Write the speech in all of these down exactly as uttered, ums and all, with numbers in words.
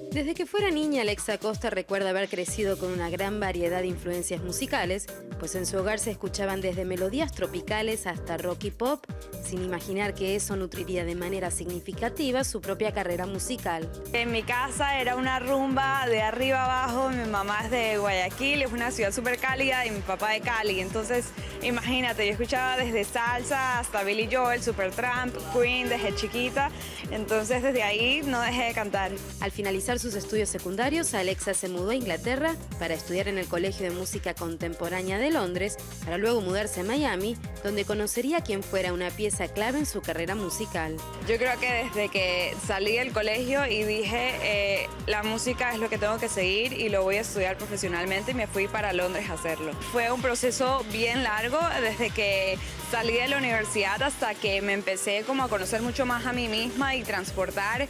Desde que fuera niña, Alexa Costa recuerda haber crecido con una gran variedad de influencias musicales, pues en su hogar se escuchaban desde melodías tropicales hasta rock y pop, sin imaginar que eso nutriría de manera significativa su propia carrera musical. En mi casa era una rumba de arriba abajo, mi mamá es de Guayaquil, es una ciudad súper cálida, y mi papá de Cali, entonces imagínate, yo escuchaba desde salsa hasta Billy Joel, Supertramp, Queen, desde chiquita, entonces desde ahí no dejé de cantar. Al finalizar sus estudios secundarios, Alexa se mudó a Inglaterra para estudiar en el Colegio de Música Contemporánea de Londres, para luego mudarse a Miami, donde conocería a quien fuera una pieza clave en su carrera musical. Yo creo que desde que salí del colegio y dije, eh, la música es lo que tengo que seguir y lo voy a estudiar profesionalmente, y me fui para Londres a hacerlo. Fue un proceso bien largo, desde que salí de la universidad hasta que me empecé como a conocer mucho más a mí misma y transportar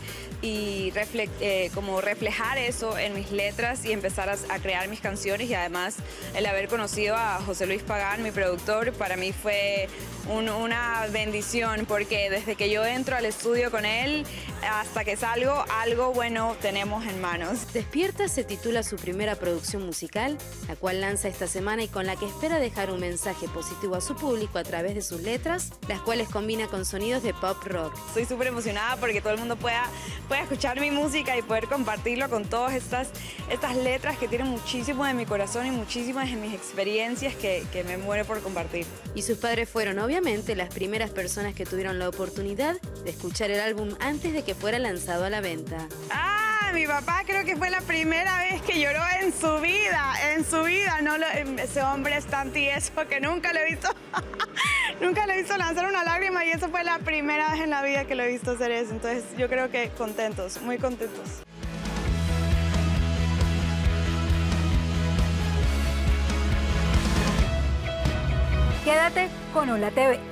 y refle eh, como reflejar eso en mis letras y empezar a, a crear mis canciones, y además el haber conocido a José Luis Pagán, mi productor, para mí fue un, una bendición, porque desde que yo entro al estudio con él hasta que salgo, algo bueno tenemos en manos. Despierta se titula su primera producción musical, la cual lanza esta semana y con la que espera dejar un mensaje positivo a su público a través de sus letras, las cuales combina con sonidos de pop rock. Estoy súper emocionada porque todo el mundo pueda, pueda escuchar mi música y poder compartirlo con todas estas, estas letras que tienen muchísimo de mi corazón y muchísimas de mis experiencias que, que me muero por compartir. Y sus padres fueron obviamente las primeras personas que tuvieron la oportunidad de escuchar el álbum antes de que fuera lanzado a la venta. ¡Ah! Mi papá creo que fue la primera vez que lloró en su vida, en su vida. No lo, ese hombre es tan tieso que nunca lo he visto, nunca lo he visto lanzar una lágrima, y eso fue la primera vez en la vida que lo he visto hacer eso. Entonces yo creo que contentos, muy contentos. Quédate con Hola T V.